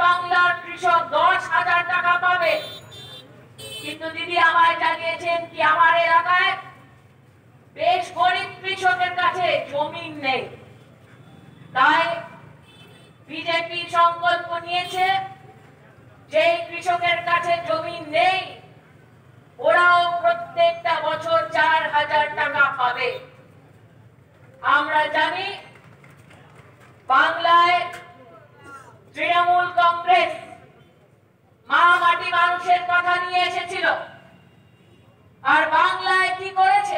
বাংলার কৃষক 10,000 টাকা পাবে, কিন্তু দিদি আমায় জানিয়েছেন কি আমার এলাকায় বেশ গরিব কৃষকের কাছে জমি নেই। তাই বিজেপি সংকল্প নিয়েছে যে কৃষকের কাছে জমি নেই ওরাও প্রত্যেকটা বছর 4,000 টাকা পাবে। আমরা জানি বাংলায় তৃণমূল কংগ্রেস মা মাটি মানুষের কথা নিয়ে এসেছিল, আর বাংলায় কি করেছে?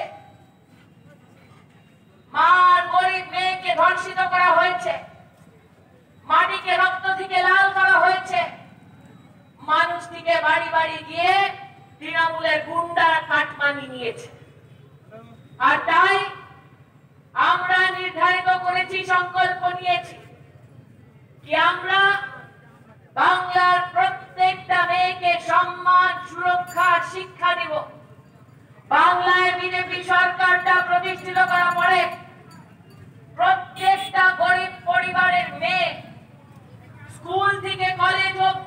মা আর গরিব মেয়েকে ধর্ষিত করা হয়েছে, মাটিকে রক্ত থেকে লাল করা হয়েছে, মানুষটিকে বাড়ি বাড়ি গিয়ে তৃণমূলের গুন্ডা কাটমানি নিয়েছে। আর তাই আমরা নির্ধারিত করেছি, সংকল্প নিয়েছি কি আমরা বাংলার প্রত্যেকটা মেয়েকে সম্মান, সুরক্ষা, শিক্ষা দিব। বাংলায় বিজেপি সরকারটা প্রতিষ্ঠিত করার পরে প্রত্যেকটা গরিব পরিবারের মেয়ে স্কুল থেকে কলেজ অবধি